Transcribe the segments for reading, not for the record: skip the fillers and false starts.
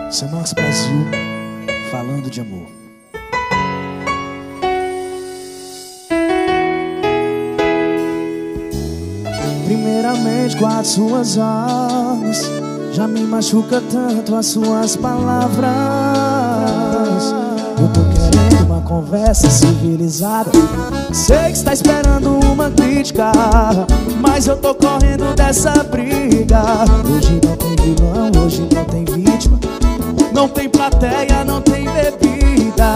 Seu Marcos Brasil, falando de amor. Primeiramente guardo suas armas, já me machuca tanto as suas palavras. Eu tô querendo uma conversa civilizada. Sei que está esperando uma crítica, mas eu tô correndo dessa briga. Hoje não tem vilão, hoje não tem vítima, não tem plateia, não tem bebida.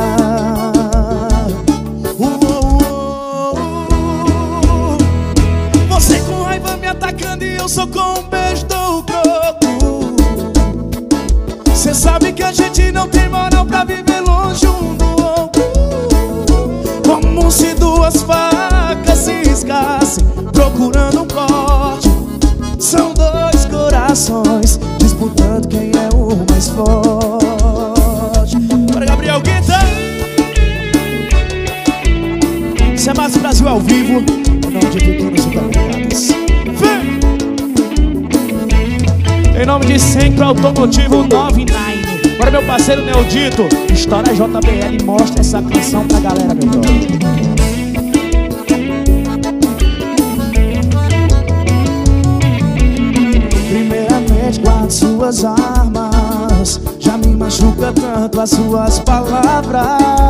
Você com raiva me atacando e eu sou com um beijo do croco. Cê sabe que a gente não tem moral pra viver longe um do outro. Como se duas facas se riscassem procurando um corte. São dois corações disputando quem é o mais forte. Para Gabriel Guetta. Isso é Marcos Brasil ao vivo, em nome de pequenos supermercados. Vem! Em nome de Sempre Automotivo 99. Para meu parceiro Neodito, História JBL, mostra essa canção pra galera, meu brother. Primeiramente guardo suas armas, já me machuca tanto as suas palavras.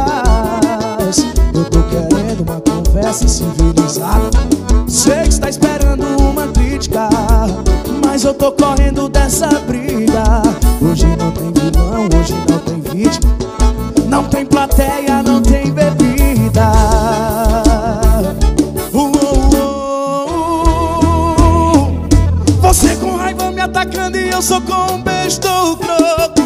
Eu tô querendo uma conversa civilizada. Sei que está esperando uma crítica, mas eu tô correndo dessa briga. Hoje não tem vilão, hoje não tem vítima, não tem plateia, não tem bebida. Você com raiva me atacando e eu sou com um beijo do croco.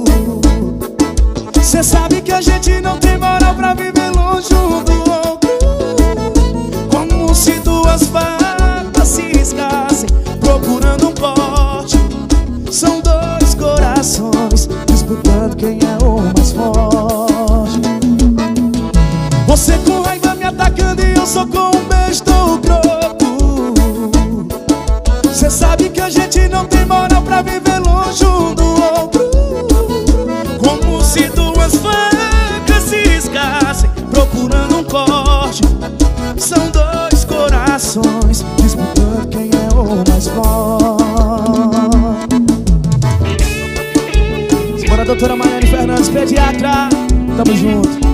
Cê sabe que a gente não tem moral pra viver longe um do outro. Como se duas facas se riscassem procurando um corte. São dois corações disputando quem é o mais forte. Você com raiva me atacando e eu sou com um beijo do croco. Cê sabe que a gente não tem moral pra viver longe um do outro. Como se duas facas se riscassem procurando um corte. São dois corações disputando quem é o mais forte. Bora, doutora Mariane Fernandes, pediatra. Tamo junto.